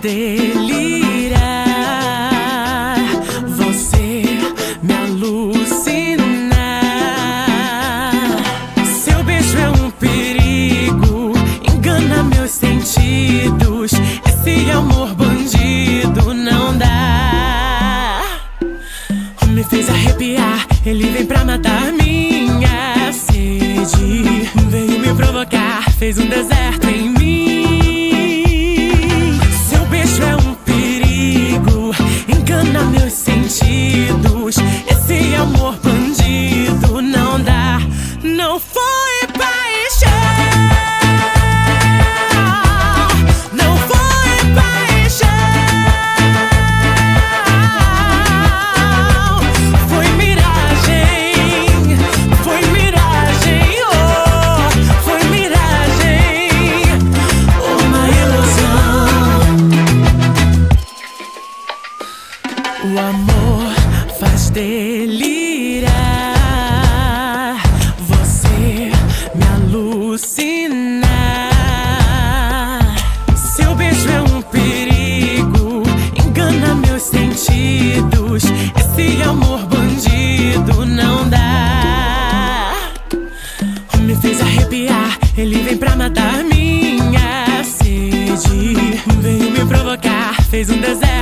delirar. Você me alucinar. Seu beijo é um perigo, engana meus sentidos. Esse amor bandido não dá. Me fez arrepiar, ele vem pra matar minha sede. Veio me provocar, fez um deserto em mim. Seu beijo é um perigo, engana meus sentidos. Esse amor bandido não dá. Não foi paixão, não foi paixão. Foi miragem, foi miragem, oh, foi miragem, uma ilusão. O amor faz delirar. Você me alucinar. Seu beijo é um perigo, engana meus sentidos. Esse amor bandido não dá. Me fez arrepiar, ele vem pra matar minha sede. Veio me provocar, fez um deserto